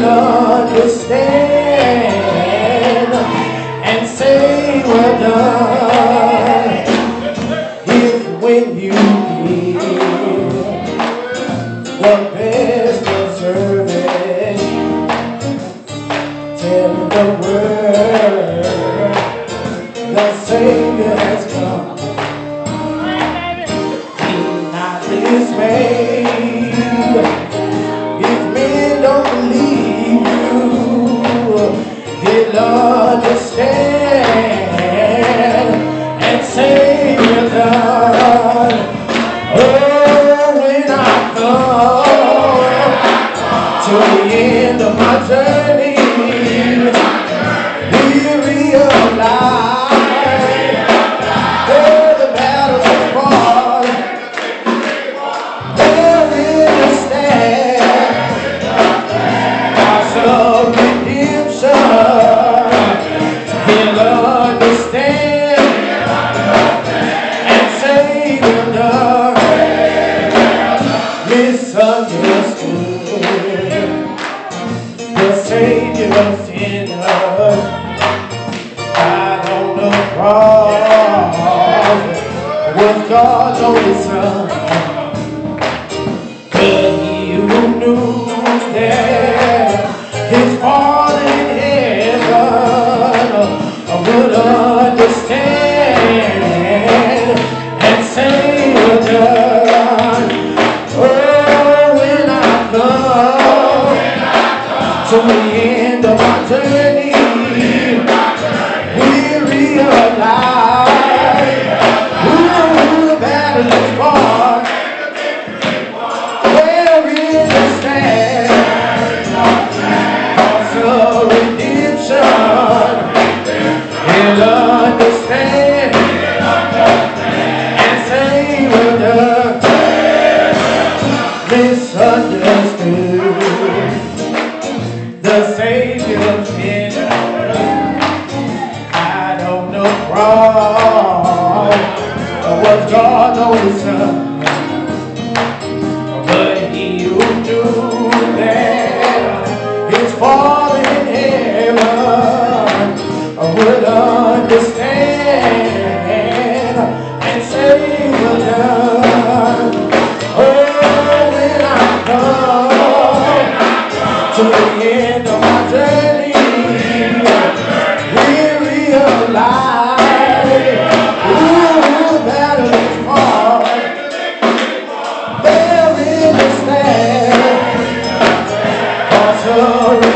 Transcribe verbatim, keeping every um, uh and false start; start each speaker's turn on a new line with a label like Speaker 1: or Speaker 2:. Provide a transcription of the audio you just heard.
Speaker 1: understand and say well done. If when you give the best deserving, tell the world the Savior has come. Be not dismayed if men don't believe you. He'll understand and say well done. Oh, when I come to the end of my journey, we realize where the battle is fought. There is a stand, house of redemption. He'll understand and say well done. Misunderstood, the Savior of sinners died on the cross, was God's only Son. But he who knew that his Father in heaven would understand and say well done. Oh, when I come to the end of my journey, we realize who the battle is fought. There is a stand, house of redemption. He'll understand and say well done. Misunderstood, the Savior of sinners died on the cross, was God's only Son. But he who knew that his Father in heaven would understand and say well done. Oh, when I come to the end of my journey, we realize ooh, the battle is fought. There is a stand, also